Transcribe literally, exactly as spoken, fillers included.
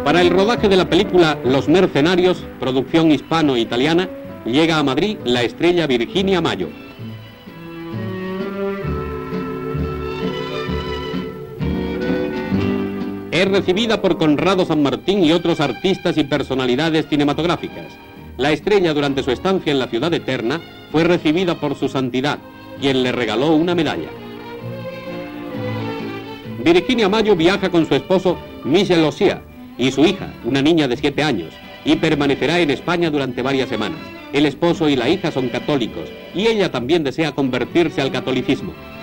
Para el rodaje de la película Los Mercenarios, producción hispano-italiana, llega a Madrid la estrella Virginia Mayo. Es recibida por Conrado San Martín y otros artistas y personalidades cinematográficas. La estrella, durante su estancia en la ciudad eterna, fue recibida por su santidad, quien le regaló una medalla. Virginia Mayo viaja con su esposo Michel Osia y su hija, una niña de siete años, y permanecerá en España durante varias semanas. El esposo y la hija son católicos y ella también desea convertirse al catolicismo.